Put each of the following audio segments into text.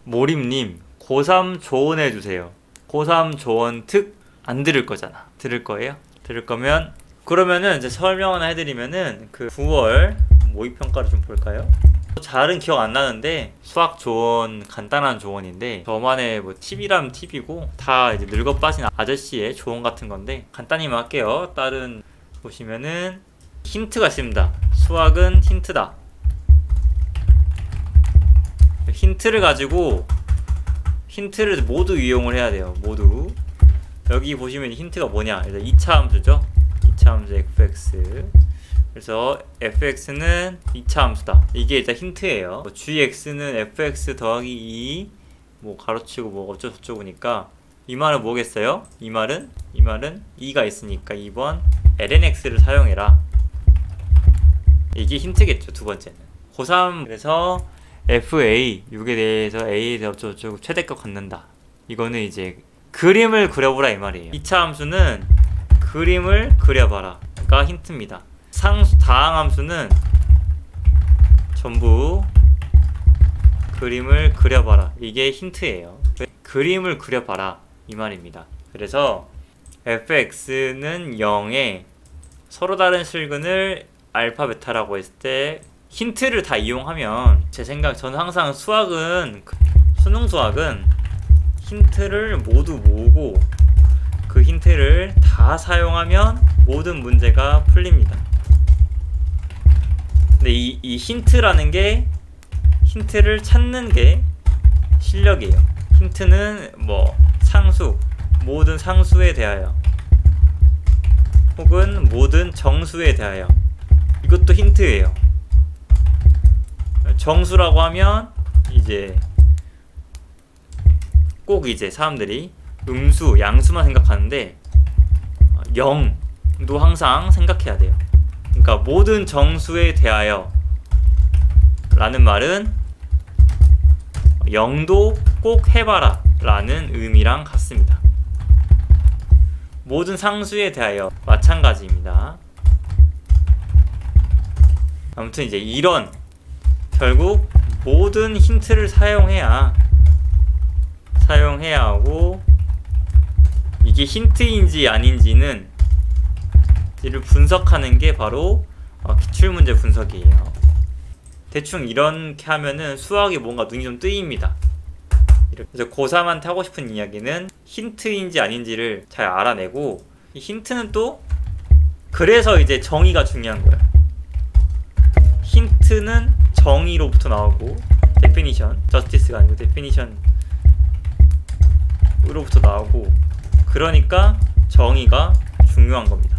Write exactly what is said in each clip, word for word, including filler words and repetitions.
모림님 고삼 조언해주세요. 고삼 조언 특 안 들을 거잖아. 들을 거예요? 들을 거면 그러면은 이제 설명 하나 해드리면은 그 구월 모의평가를 좀 볼까요? 잘은 기억 안 나는데 수학 조언, 간단한 조언인데 저만의 뭐 팁이라면 팁이고 다 이제 늙어 빠진 아저씨의 조언 같은 건데 간단히만 할게요. 다른 보시면은 힌트가 있습니다. 수학은 힌트다. 힌트를 가지고 힌트를 모두 이용을 해야 돼요. 모두. 여기 보시면 힌트가 뭐냐? 일단 이 차 함수죠. 이 차 함수 에프엑스. 그래서 에프엑스는 이 차 함수다. 이게 일단 힌트예요. 지엑스는 에프엑스 더하기 이 뭐 가로치고 뭐 어쩌고저쩌고니까 이 말은 뭐겠어요? 이 말은 이 말은 이가 있으니까 이 번 엘엔엑스를 사용해라. 이게 힌트겠죠. 두 번째는 고삼. 그래서 에프에이 육에 대해서 A에 대해서 어쩌고저쩌고 최대값 갖는다. 이거는 이제 그림을 그려보라 이 말이에요. 이 차 함수는 그림을 그려봐라 가 힌트입니다. 상수 다항함수는 전부 그림을 그려봐라. 이게 힌트예요. 그림을 그려봐라 이 말입니다. 그래서 에프엑스는 영에 서로 다른 실근을 알파 베타라고 했을 때 힌트를 다 이용하면 제 생각 저는 항상 수학은 수능 수학은 힌트를 모두 모으고 그 힌트를 다 사용하면 모든 문제가 풀립니다. 근데 이, 이 힌트라는 게 힌트를 찾는 게 실력이에요. 힌트는 뭐 상수, 모든 상수에 대하여 혹은 모든 정수에 대하여 이것도 힌트예요. 정수라고 하면 이제 꼭 이제 사람들이 음수, 양수만 생각하는데 영도 항상 생각해야 돼요. 그러니까 모든 정수에 대하여 라는 말은 영도 꼭 해봐라 라는 의미랑 같습니다. 모든 상수에 대하여 마찬가지입니다. 아무튼 이제 이런 결국 모든 힌트를 사용해야 사용해야 하고 이게 힌트인지 아닌지는 이를 분석하는 게 바로 기출문제 분석이에요. 대충 이렇게 하면은 수학이 뭔가 눈이 좀 뜨입니다. 그래서 고삼한테 하고 싶은 이야기는 힌트인지 아닌지를 잘 알아내고 이 힌트는 또 그래서 이제 정의가 중요한 거예요. 힌트는 정의로부터 나오고 데피니션, 저스티스가 아니고 데피니션 으로부터 나오고 그러니까 정의가 중요한 겁니다.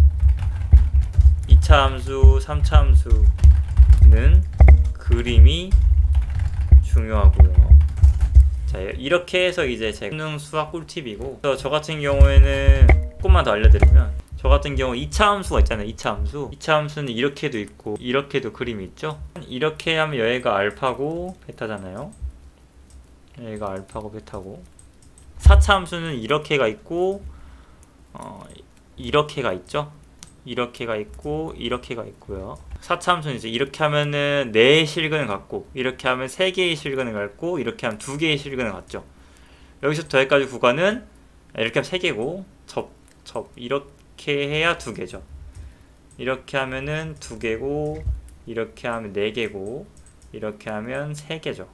이 차 함수, 삼 차 함수는 그림이 중요하고요. 자, 이렇게 해서 이제 제 수능 수학 꿀팁이고 저 같은 경우에는 조금만 더 알려드리면 저 같은 경우 이 차 함수가 있잖아요. 이 차 함수 이 차 함수는 이렇게도 있고 이렇게도 그림이 있죠. 이렇게 하면 여기가 알파고 베타잖아요. 여기가 알파고 베타고 사 차 함수는 이렇게가 있고 어, 이렇게가 있죠. 이렇게가 있고 이렇게가 있고요. 사 차 함수는 이제 이렇게 하면은 네 실근을 갖고 이렇게 하면 세 개의 실근을 갖고 이렇게 하면 두 개의 실근을 갖죠. 여기서부터 여기까지 구간은 이렇게 하면 세 개고 접, 접 이렇게 해야 두 개죠. 이렇게 하면은 두 개고 이렇게 하면 네 개고 이렇게 하면 세 개죠.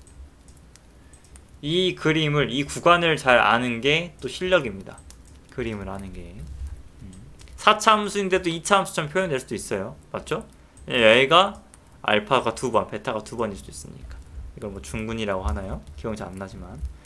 이 그림을, 이 구간을 잘 아는 게 또 실력입니다. 그림을 아는 게. 사 차 함수인데도 이 차 함수처럼 표현될 수도 있어요. 맞죠? 얘가 알파가 두 번, 베타가 두 번일 수도 있으니까. 이걸 뭐 중근이라고 하나요? 기억이 잘 안 나지만.